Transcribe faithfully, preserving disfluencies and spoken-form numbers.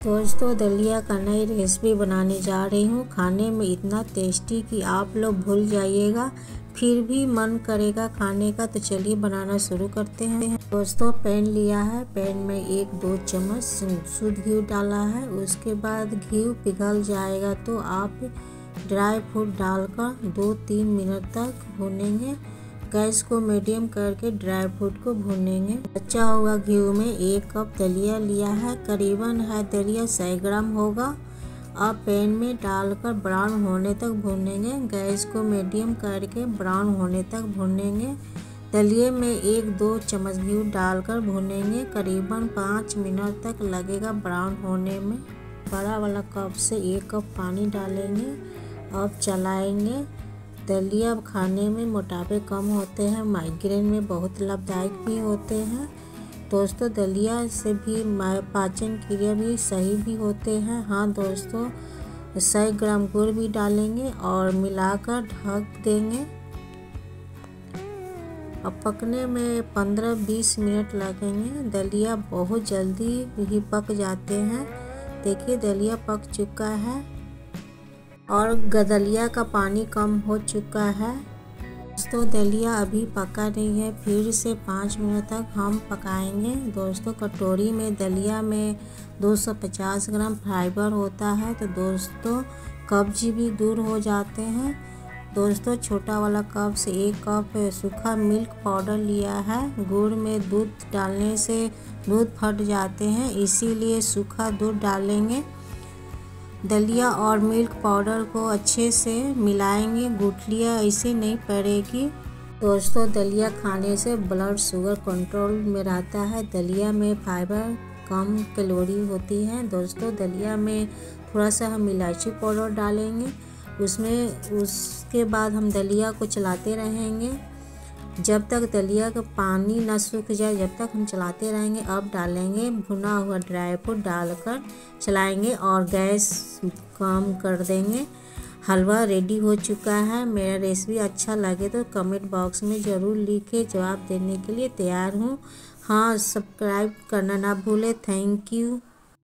दोस्तों दलिया का नई रेसिपी बनाने जा रही हूँ। खाने में इतना टेस्टी कि आप लोग भूल जाइएगा, फिर भी मन करेगा खाने का। तो चलिए बनाना शुरू करते हैं। दोस्तों पैन लिया है, पैन में एक दो चम्मच शुद्ध घी डाला है। उसके बाद घी पिघल जाएगा तो आप ड्राई फ्रूट डालकर दो तीन मिनट तक भूनेंगे। गैस को मीडियम करके ड्राई फ्रूट को भूनेंगे। बचा हुआ घी में एक कप दलिया लिया है, करीबन है दलिया सौ ग्राम होगा। अब पैन में डालकर ब्राउन होने तक भूनेंगे। गैस को मीडियम करके ब्राउन होने तक भूनेंगे। दलिए में एक दो चम्मच घी डालकर भूनेंगे। करीबन पाँच मिनट तक लगेगा ब्राउन होने में। बड़ा वाला कप से एक कप पानी डालेंगे। अब चलाएंगे। दलिया खाने में मोटापे कम होते हैं, माइग्रेन में बहुत लाभदायक भी होते हैं। दोस्तों दलिया से भी पाचन क्रिया भी सही भी होते हैं। हाँ दोस्तों, सौ ग्राम गुड़ भी डालेंगे और मिलाकर ढक देंगे। अब पकने में पंद्रह बीस मिनट लगेंगे। दलिया बहुत जल्दी ही पक जाते हैं। देखिए दलिया पक चुका है और दलिया का पानी कम हो चुका है। दोस्तों दलिया अभी पका नहीं है, फिर से पाँच मिनट तक हम पकाएंगे। दोस्तों कटोरी में दलिया में दो सौ पचास ग्राम फाइबर होता है, तो दोस्तों कब्ज भी दूर हो जाते हैं। दोस्तों छोटा वाला कप से एक कप सूखा मिल्क पाउडर लिया है। गुड़ में दूध डालने से दूध फट जाते हैं, इसीलिए सूखा दूध डालेंगे। दलिया और मिल्क पाउडर को अच्छे से मिलाएंगे। गुठलियाँ ऐसे नहीं पड़ेगी। दोस्तों दलिया खाने से ब्लड शुगर कंट्रोल में रहता है। दलिया में फाइबर कम कैलोरी होती है। दोस्तों दलिया में थोड़ा सा हम इलायची पाउडर डालेंगे उसमें। उसके बाद हम दलिया को चलाते रहेंगे जब तक दलिया का पानी न सूख जाए, जब तक हम चलाते रहेंगे। अब डालेंगे भुना हुआ ड्राई फ्रूट डालकर चलाएंगे और गैस कम कर देंगे। हलवा रेडी हो चुका है। मेरा रेसिपी अच्छा लगे तो कमेंट बॉक्स में ज़रूर लिखें, जवाब देने के लिए तैयार हूँ। हाँ सब्सक्राइब करना ना भूलें। Thank you.